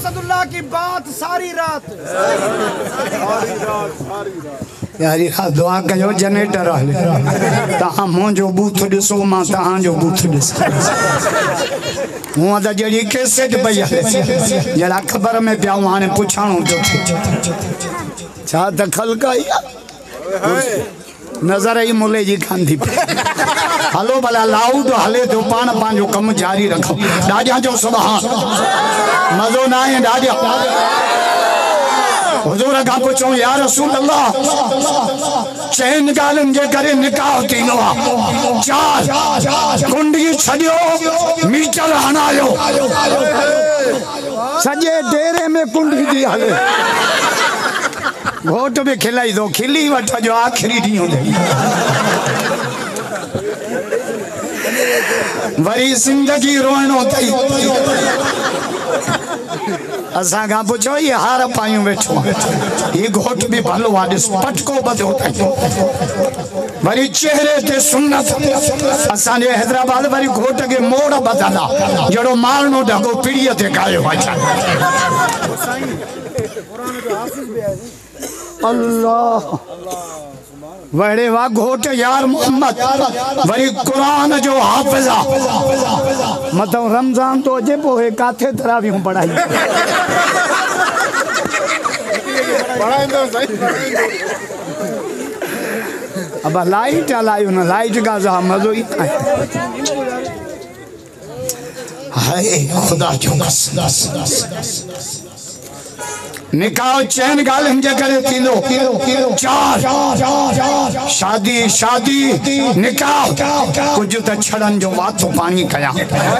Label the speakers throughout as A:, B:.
A: असदुल्लाह की बात सारी रात
B: यारी दुआ कयो जनरेटर हले तहां मुंहिंजो बूथ ॾिसो मां तहांजो बूथ ॾिसां हूअं त जहिड़ी कैसेट पई हले जहिड़ा ख़बर में पिया हाणे पुछाणो थो छा त ख़ल्क़ आई नज़र ई मुले जी कान थी हलो भला लाउड हले तो पाण पंहिंजो कमु जारी रखो ॾाॾा जो सुभाणे मज़ो न आहे ॾाॾा हुजूर का पुछो या रसूल अल्लाह चैन गालन जे करे निकाह थींदो आहे चार कुंडी छॾियो मीटर हणायो सॼे डेरे में कुंडी थी हले घोट भी खिलाई दो खिली वठ जो आखिरी ॾींहुं वरी जिंदगी रोइणो अथई असां खां पुछो ये हार पायूं वेठो ये घोट भी भलो आहे ॾिस पटको ॿधो अथई वरी चेहरे ते सुन्नत असांजे हैदराबाद वरी घोट खे मोड़ ॿधंदा जहिड़ो मारणो ढगो पीड़ीअ ते गायो आहे अल्लाह वड़े वा घोट यार मोहम्मद वरी कुरान जो हाफिजा मतलब रमजान तो अजे पोइ काथे तरावियूं पढ़ाई अब लाइट हलायो न लाइट का जा मजो ही हाय खुदा जो कसम निकाह चैन गालन जे करे थींदो चार शादी शादी निकाह कुछ त छड़न जो वातो पानी कया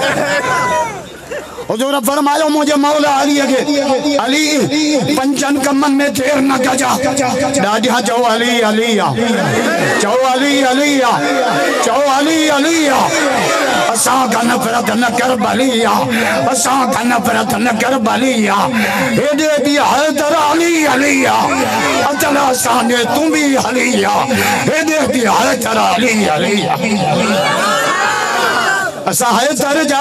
B: हुजूर फरमायो मुझे मौला अली के अली पंचन कमन में देर न कजा ॾाढा चओ अली अलिया चओ अली अलिया चओ अली अलिया असां का नफ़रत न कर बलिया असां का नफ़रत न कर बलिया हेॾे बि हैदर अली अलिया अचल असां ने तू भी अलिया हेॾे बि हैदर अली अलिया असा है दर्जा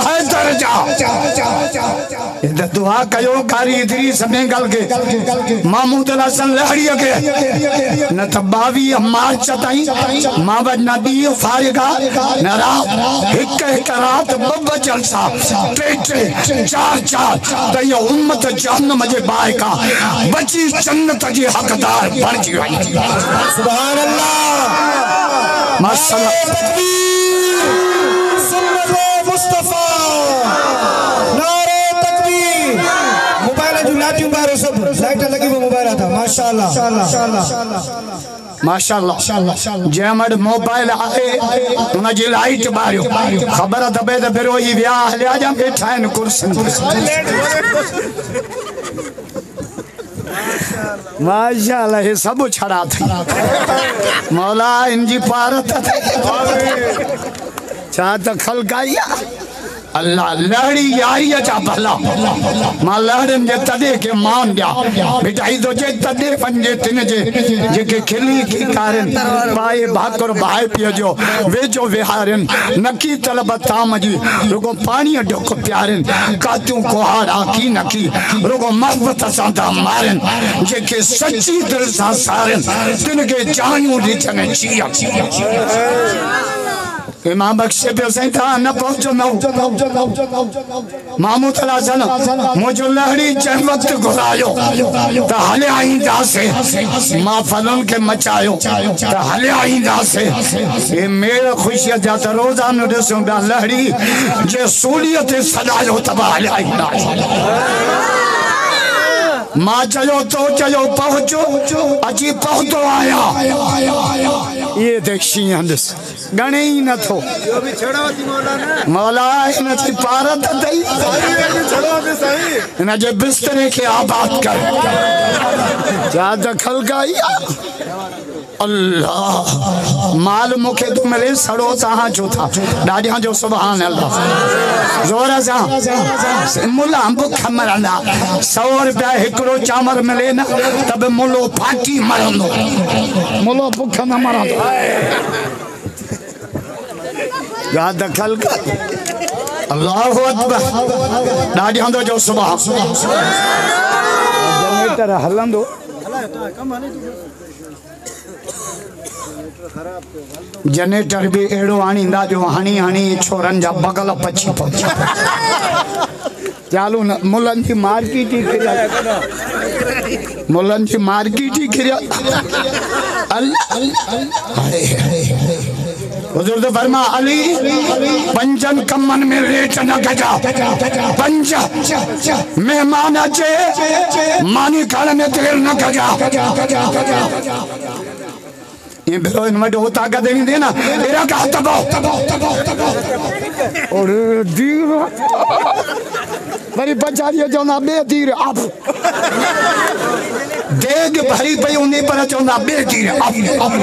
B: इधर दुआ कयो कारी इधरी समय गल के महमूद हसन लहड़ी के न त 22 मार्च ताईं मावद नदी फारिगा न रात एक रात बब जलसा टे चार त ये उम्मत जहन्नम जे बाए का बची जन्नत जी हकदार बन जी सुभान अल्लाह माशाअल्लाह मुस्तफा नारे तकबीर मोबाइल जो लाइट बारो सब लाइट लगी वो मोबाइल था माशाल्लाह माशाल्लाह जेमड मोबाइल आए उन जी लाइट बारियो खबर दबे त फिर वही वियाह हलिया जा बैठा इन कुर्सी माशाल्लाह ये सब छड़ा थी मौला इनजी पारत चा त खलकाइया अल्लाह लहड़ी यारी चा भला मां लहड़न जे तडे के मान दिया मिठाई तो जे तडे पंजे तिन जे जेके खिली की कारन पाए भाकर भाई पियो जो वे जो विहारन नकी तलब ताम जी रुगो पानी ढोक प्यारन कातू कोहाड़ा की नकी रुगो मोहब्बत सादा मारन जेके सच्ची दिल सा सारन तिन के जानू रिचन चिया इमाम बख्शे पे सही था न पहुंचो न महमूद हसन मुझे लहड़ी जै वक्त घुरायो त हले आईंदा से मां फलन के मचायो त हले आईंदा से ये मेरा खुशिया जा त रोजानो ॾिसूं था लहड़ी जे सूलियत सदायो त हले आईंदा मां चयो तो चयो पहुंचो अची पहुंचो आया ये देखी हंदस गणे ही न थो यो भी छड़ा थी मौला ने मौला इन थी पारत दई छड़ा दे सही इन जे बिस्तरे के आबाद कर जा दखल गाया अल्लाह माल मुखे तो मिले सड़ो तहां जो था ॾाढा जो सुभान अल्लाह जोर सा मुला भुख मरंदा 100 रुपया हिकड़ो चामर मिले ना तब मुलो फाटी मरंदो मुलो भुख न मरंदो या दखल अल्लाहु अकबर ॾाढियां तो जो सुभान
A: जनरेटर हलंदो
B: जनरेटर भी एड़ो आणींदा जो हणी हणी छोरन जा बगल पची पहुंचा
A: चालू न मुलन जी मार्केट ही किरिया
B: मुलन जी मार्केट ही किरिया अल्लाह हुजूर तो फरमा अली पंजन कमन में रेट न गजा पंज मेहमान अचे मानी खाने में तेल न गजा ये बेरो इन वडो ताकत देनी देना एरा का तबो
A: और दीर वरी बचारियो चवंदा बे दीर आप
B: देग भरी पई उन्हें पर चवंदा बे दीर आप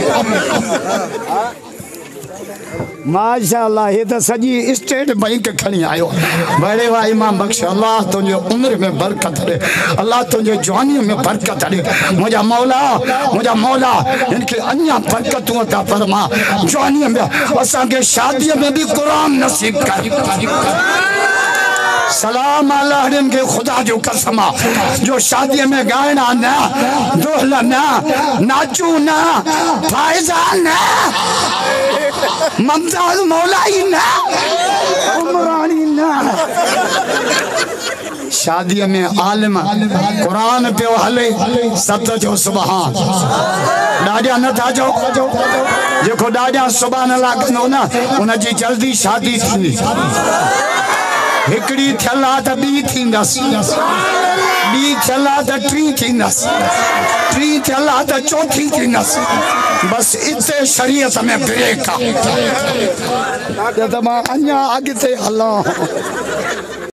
A: माशाअल्लाह ये तो सजी
B: स्टेट बैंक खणी आयो बड़े वाह इमाम बख्श अल्लाह तुझे उम्र में बरकत दे अल्लाह तुझे जवानी में बरकत दे मुझा मौला इनके अन्या बरकत अता फरमा जवानी में असा के शादी में भी कुरान नसीब कर सलाम अल्लाह के खुदा जो कसम जो शादी में गायना ना दोहला ना नाचू ना फायजा ना ममताज मौलाई ना उमरानी ना शादी में आलिम कुरान पे हले सत जो सुभान डाडिया न था जो जेको डाडिया सुभान अल्लाह कंदो ना उन जी जल्दी शादी थी हिकड़ी थला त बी थींदस बी थला त टी थींदस टी थला त चौथी थींदस बस इते शरीयत में ब्रेक
A: अन्या अॻिते हलां